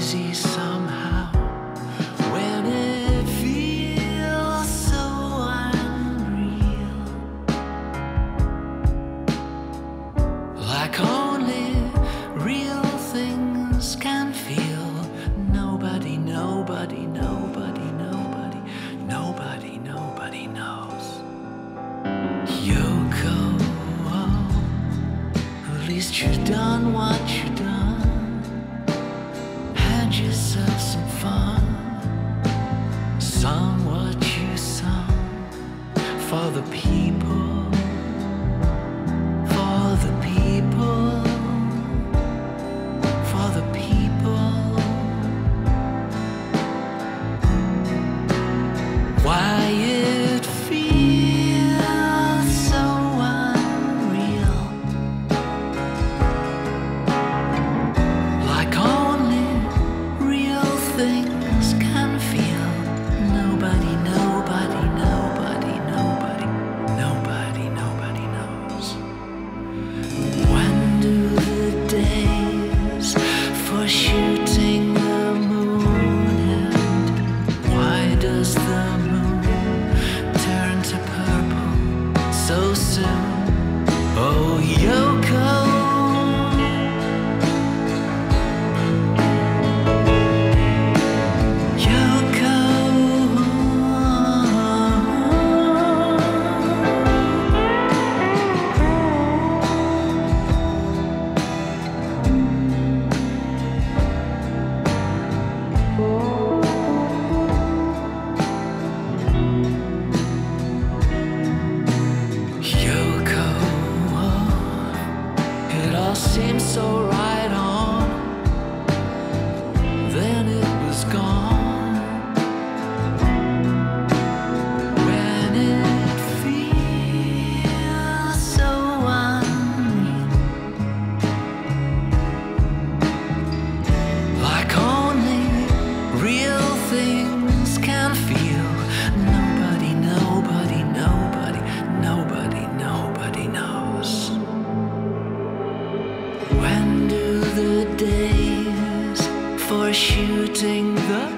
easy somehow when it feels so unreal, like only real things can feel. Nobody, nobody, nobody, nobody, nobody, nobody knows. Yoko, at least you've done what you've done. Had yourself some fun. Sung what you sung for the people, for the people, for the people. Why it feels so unreal, like only real things can feel. Nobody, nobody, nobody, nobody, nobody, nobody knows. When do the days for shooting the moon end? Why does the moon turn to purple so soon? Oh, Yoko, Yoko. Yoko, it all seemed so right on, then it was gone. When it feels so unreal, like only real things can feel. Nobody, nobody, nobody, nobody, nobody knows. When do the days for shooting the